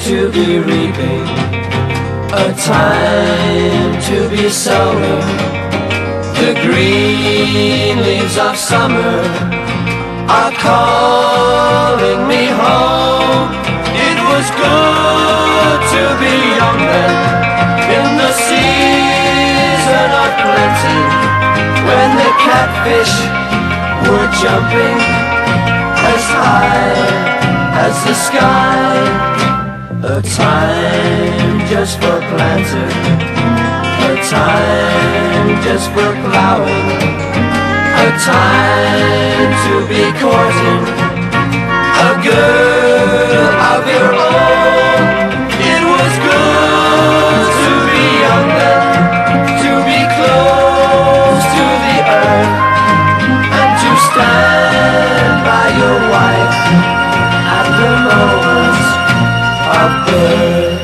to be reaping, a time to be sowing. The green leaves of summer are calling me home. It was good to be young then, in the season of plenty, when the catfish were jumping as high as the sky. A time just for planting, a time just for plowing, a time to be courting a girl of your own. It was good to be young then, to be close to the earth, and to stand by your wife at the moment of birth.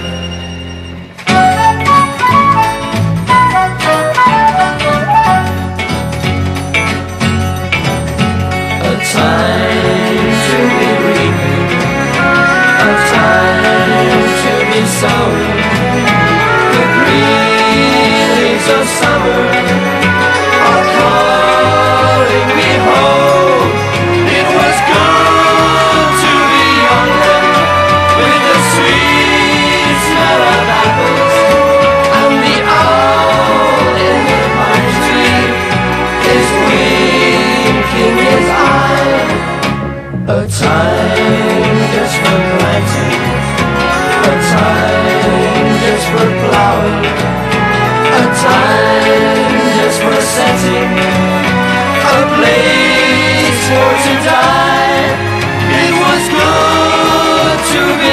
A time to be reaping, a time to be sowing. The green leaves of summer are calling me home. It was good to be young then, with the sweet smell of apples, and the owl in the pine tree is winking his eye. A time just for planting, a time just for plowing, a time just for setting a place for to die. It was good to be